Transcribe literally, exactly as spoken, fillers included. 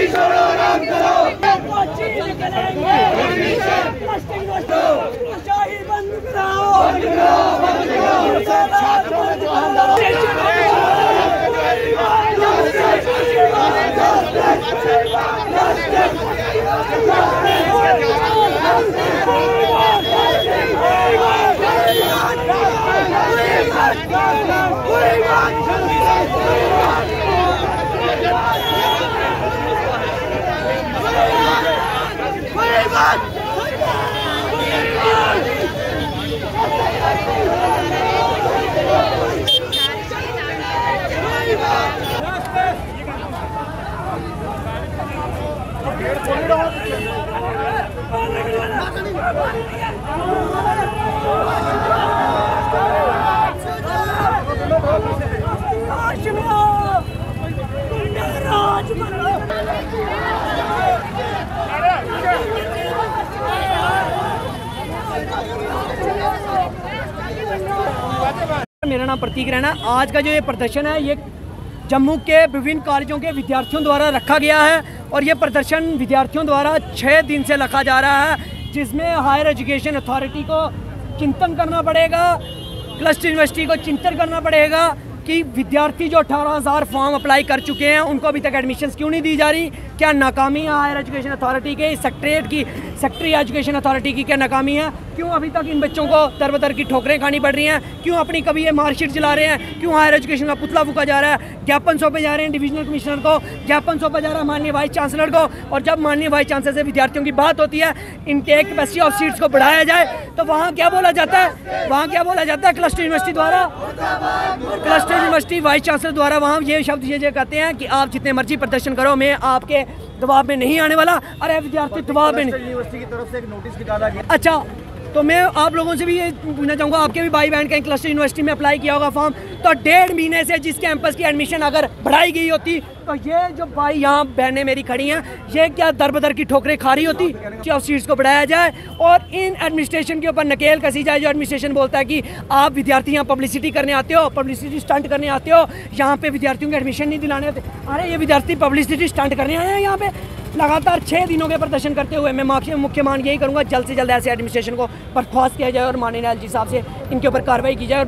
छोड़ो राम करो, शाही बंद कराओ, मेरा नाम प्रतीक रैना। आज का जो ये प्रदर्शन है ये जम्मू के विभिन्न कॉलेजों के विद्यार्थियों द्वारा रखा गया है और ये प्रदर्शन विद्यार्थियों द्वारा छः दिन से रखा जा रहा है, जिसमें हायर एजुकेशन अथॉरिटी को चिंतन करना पड़ेगा, क्लस्टर यूनिवर्सिटी को चिंतन करना पड़ेगा कि विद्यार्थी जो अठारह हज़ार फॉर्म अप्लाई कर चुके हैं उनको अभी तक एडमिशन्स क्यों नहीं दी जा रही। क्या नाकामी है हायर एजुकेशन अथॉरिटी के, सेक्रेटरीट की सेक्रेटरी एजुकेशन अथॉरिटी की क्या नाकामी है? क्यों अभी तक इन बच्चों को दर बदर की ठोकरें खानी पड़ रही हैं? क्यों अपनी कभी ये मार्कशीट जला रहे हैं? क्यों हायर एजुकेशन का पुतला फूका जा रहा है? ज्ञापन सौंपे जा रहे हैं डिविजनल कमिश्नर को, ज्ञापन सौंपा जा रहा है माननीय वाइस चांसलर को, और जब माननीय वाइस चांसलर से विद्यार्थियों की बात होती है इनटेक कैपेसिटी ऑफ सीट्स को बढ़ाया जाए तो वहाँ क्या बोला जाता है? वहाँ क्या बोला जाता है? क्लस्टर यूनिवर्सिटी द्वारा क्लस्टर यूनिवर्सिटी वाइस चांसलर द्वारा वहाँ ये शब्द ये कहते हैं कि आप जितने मर्जी प्रदर्शन करो, मैं आपके दबाव में नहीं आने वाला। अरे विद्यार्थी दबाव में, यूनिवर्सिटी की तरफ से एक नोटिस निकाला गया। अच्छा, तो मैं आप लोगों से भी ये पूछना चाहूँगा, आपके भी भाई बहन कहीं क्लस्टर यूनिवर्सिटी में अप्लाई किया होगा फॉर्म, तो डेढ़ महीने से जिस कैंपस की एडमिशन अगर बढ़ाई गई होती तो ये जो भाई यहाँ बहनें मेरी खड़ी हैं ये क्या दर बदर की ठोकरें खा रही होती? क्या सीट्स को बढ़ाया जाए और इन एडमिनिस्ट्रेशन के ऊपर नकेल कसी जाए। जो एडमिनिस्ट्रेशन बोलता है कि आप विद्यार्थी यहाँ पब्लिसिटी करने आते हो, पब्लिसिटी स्टंट करने आते हो, यहाँ पे विद्यार्थियों को एडमिशन नहीं दिलाने आते। अरे ये विद्यार्थी पब्लिसिटी स्टंट करने आए हैं यहाँ पे लगातार छः दिनों के प्रदर्शन करते हुए। मैं मुख्य मांग यही करूँगा जल्द से जल्द ऐसे एडमिनिस्ट्रेशन को बर्खास्त किया जाए और माननीय एल जी साहब से इनके ऊपर कार्रवाई की जाए।